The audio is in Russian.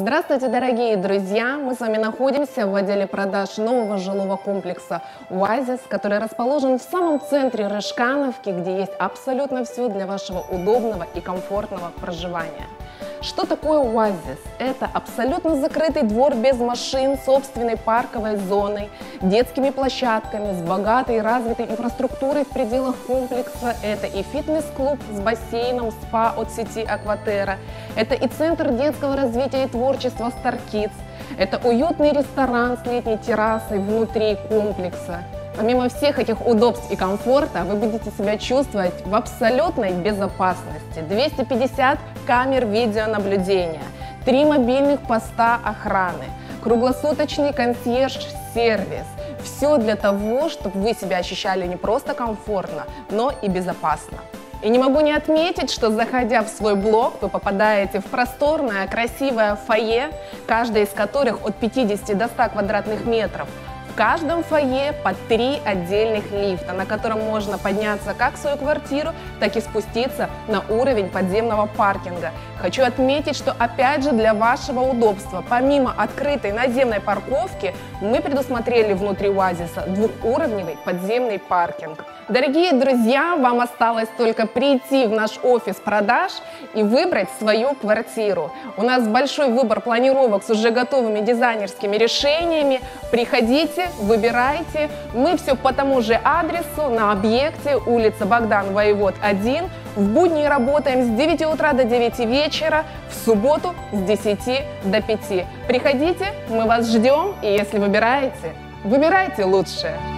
Здравствуйте, дорогие друзья! Мы с вами находимся в отделе продаж нового жилого комплекса «Оазис», который расположен в самом центре Рыжкановки, где есть абсолютно все для вашего удобного и комфортного проживания. Что такое «Оазис»? Это абсолютно закрытый двор без машин, собственной парковой зоной, детскими площадками, с богатой и развитой инфраструктурой в пределах комплекса. Это и фитнес-клуб с бассейном, спа от сети «Акватерра». Это и центр детского развития и творчества «Star Kids». Это уютный ресторан с летней террасой внутри комплекса. Помимо всех этих удобств и комфорта, вы будете себя чувствовать в абсолютной безопасности. 250 камер видеонаблюдения, 3 мобильных поста охраны, круглосуточный консьерж-сервис. Все для того, чтобы вы себя ощущали не просто комфортно, но и безопасно. И не могу не отметить, что, заходя в свой блок, вы попадаете в просторное, красивое фойе, каждое из которых от 50 до 100 квадратных метров. В каждом фойе по 3 отдельных лифта, на котором можно подняться как в свою квартиру, так и спуститься на уровень подземного паркинга. Хочу отметить, что опять же для вашего удобства, помимо открытой наземной парковки, мы предусмотрели внутри «Оазиса» двухуровневый подземный паркинг. Дорогие друзья, вам осталось только прийти в наш офис продаж и выбрать свою квартиру. У нас большой выбор планировок с уже готовыми дизайнерскими решениями. Приходите, выбирайте. Мы все по тому же адресу на объекте, улица Богдан Воевод, 1. В будни работаем с 9 утра до 9 вечера, в субботу с 10 до 5. Приходите, мы вас ждем, и если выбираете, выбирайте лучшее.